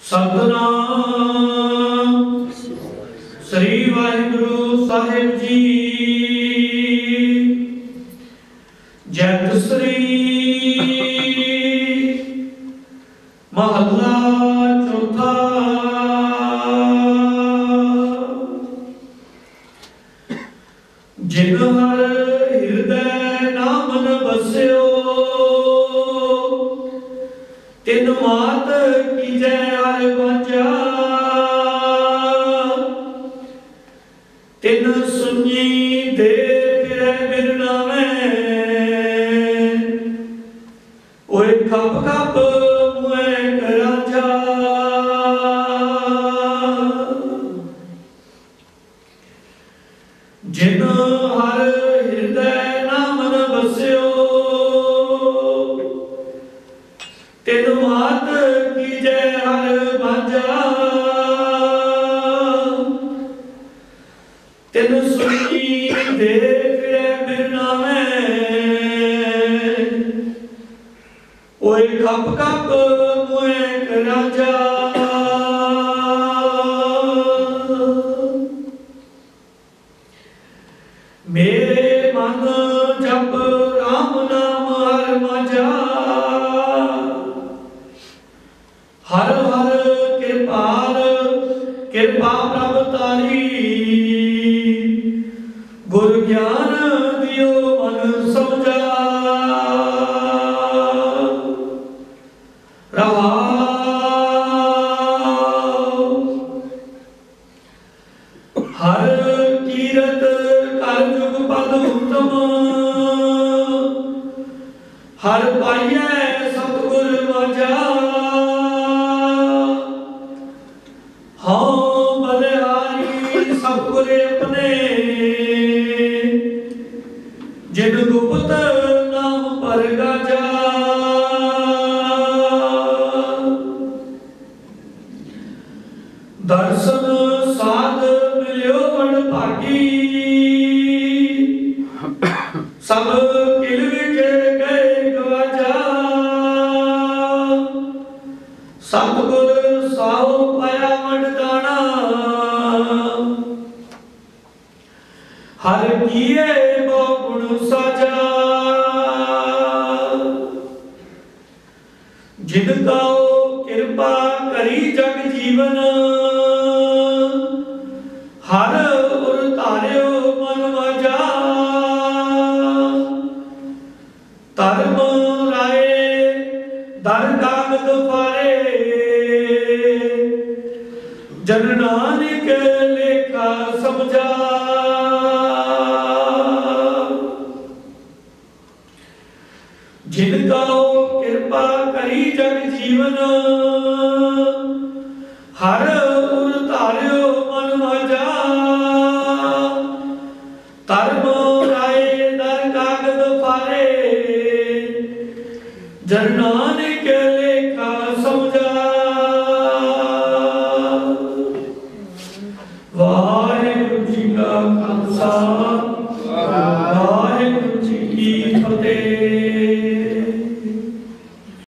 सतनाम श्री वाहिगुरु साहिब जी। जैत श्री महला चौथा। जिन हर हृदय नाम न बस्यो तिन मात की जय हर बचा। तिन सुनी दे फिरे बिरना में ओए खप खप मुए कराचा। जिन हर हृदय नाम न बस्यो तिन मात की जय हर बाजा। तिन सुनी दे फिरे बिरना में ओए खप खप मुए कराचा। मेरे मन जप राम नाम हर मजा। हर हर कृपाल कृपा प्रभ तारी। गुर ज्ञान दियो मन समझा। हर कीरत कर जुग पद उत्तम। हर पाइयै सतगुर मजा। हाँ बलिहारी सतगुर अपने जिन गुप्त नाम पर गाजा। दर्शन साध मिलियो बड़ भागी। सब किल विच गए गवाजा। सतगुर साहो पाया वरदाना। हर किए बहु गुण साजा। जिन ताओ कृपा करी जग जीवन। हर उर तारियो मन मजा। धर्म राय दर कागद फारे। जन नानक लेखा समझा। जिनका कृपा करी जग जीवन। हर उर तारियो मन मजा। धर्म राय दर कागद फारे। जन नानक लेखा समझा। वाहिगुरु जी का खालसा।